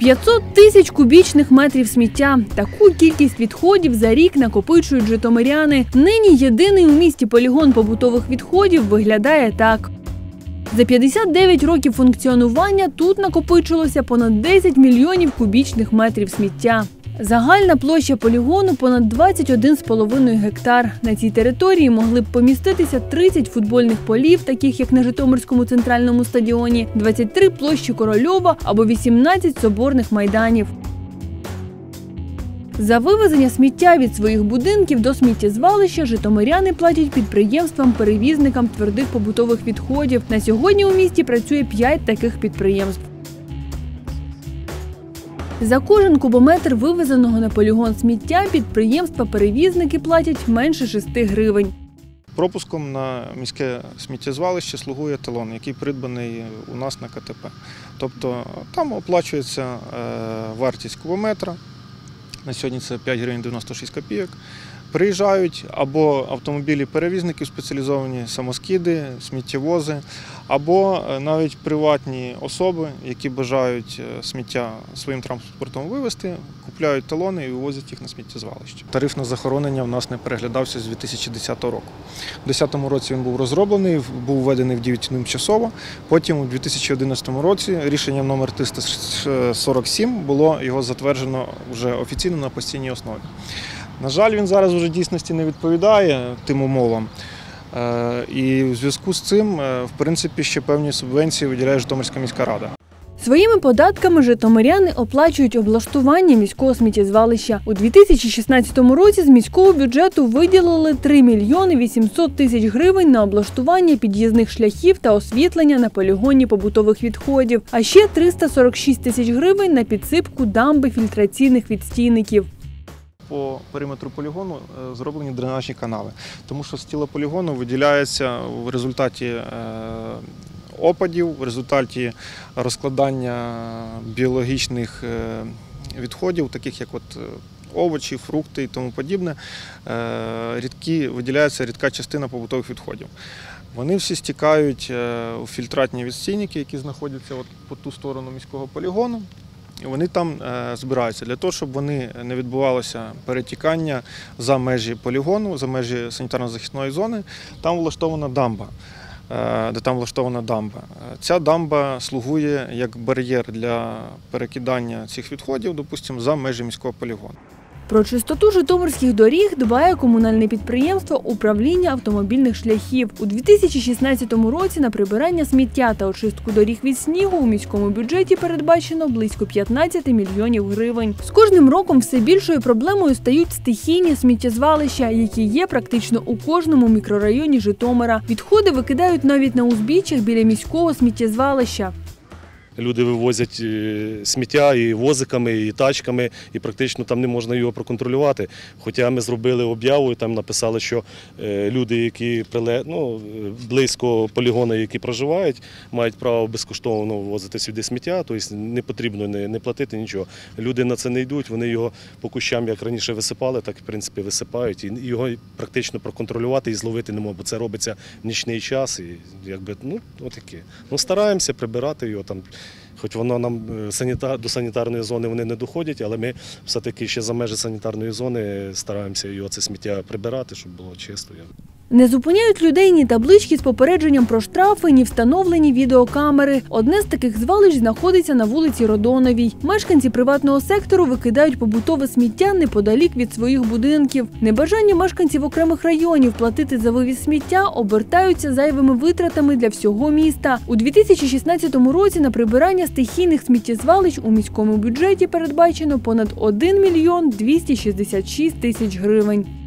500 тисяч кубічних метрів сміття. Таку кількість відходів за рік накопичують житомиряни. Нині єдиний у місті полігон побутових відходів виглядає так. За 59 років функціонування тут накопичилося понад 10 мільйонів кубічних метрів сміття. Загальна площа полігону – понад 21,5 гектар. На цій території могли б поміститися 30 футбольних полів, таких як на Житомирському центральному стадіоні, 23 площі Корольова або 18 соборних майданів. За вивезення сміття від своїх будинків до сміттєзвалища житомиряни платять підприємствам-перевізникам твердих побутових відходів. На сьогодні у місті працює 5 таких підприємств. За кожен кубометр вивезеного на полігон сміття підприємства-перевізники платять менше 6 гривень. Пропуском на міське сміттєзвалище слугує талон, який придбаний у нас на КТП. Тобто там оплачується вартість кубометра, на сьогодні це 5 гривень 96 копійок. Приїжджають або автомобілі-перевізники спеціалізовані, самоскиди, сміттєвози, або навіть приватні особи, які бажають сміття своїм транспортом вивезти, купляють талони і вивозять їх на сміттєзвалище. Тариф на захоронення в нас не переглядався з 2010 року. У 2010 році він був розроблений, був введений в дію тимчасово. Потім у 2011 році рішенням номер 347 було його затверджено вже офіційно на постійній основі. На жаль, він зараз вже дійсності не відповідає тим умовам. І в зв'язку з цим, в принципі, ще певні субвенції виділяє Житомирська міська рада. Своїми податками житомиряни оплачують облаштування міського сміттєзвалища. У 2016 році з міського бюджету виділили 3 мільйони 800 тисяч гривень на облаштування під'їзних шляхів та освітлення на полігоні побутових відходів, а ще 346 тисяч гривень на підсипку дамби фільтраційних відстійників. По периметру полігону зроблені дренажні канали, тому що з тіла полігону виділяється в результаті опадів, в результаті розкладання біологічних відходів, таких як овочі, фрукти і тому подібне, виділяється рідка частина побутових відходів. Вони всі стікають у фільтратні відстійники, які знаходяться по ту сторону міського полігону. І вони там збираються для того, щоб вони не відбувалося перетікання за межі полігону, за межі санітарно-захисної зони. Там влаштована дамба. Ця дамба слугує як бар'єр для перекидання цих відходів, допустимо, за межі міського полігону. Про чистоту житомирських доріг дбає комунальне підприємство «Управління автомобільних шляхів». У 2016 році на прибирання сміття та очистку доріг від снігу у міському бюджеті передбачено близько 15 мільйонів гривень. З кожним роком все більшою проблемою стають стихійні сміттєзвалища, які є практично у кожному мікрорайоні Житомира. Відходи викидають навіть на узбіччях біля міського сміттєзвалища. Люди вивозять сміття і возиками, і тачками, і практично там не можна його проконтролювати. Хоча ми зробили об'яву, і там написали, що люди, які близько полігону, які проживають, мають право безкоштовно вивозити сюди сміття, тобто не потрібно не платити нічого. Люди на це не йдуть, вони його по кущам, як раніше висипали, так в принципі висипають. І його практично проконтролювати і зловити не можна, бо це робиться в нічний час. І отаке. Стараємося прибирати його там. Хоч воно нам до санітарної зони вони не доходять, але ми все-таки ще за межі санітарної зони стараємося його це сміття прибирати, щоб було чисто. Не зупиняють людей ні таблички з попередженням про штрафи, ні встановлені відеокамери. Одне з таких звалищ знаходиться на вулиці Родоновій. Мешканці приватного сектору викидають побутове сміття неподалік від своїх будинків. Небажання мешканців окремих районів платити за вивіз сміття обертаються зайвими витратами для всього міста. У 2016 році на прибирання стихійних сміттєзвалищ у міському бюджеті передбачено понад 1 мільйон 266 тисяч гривень.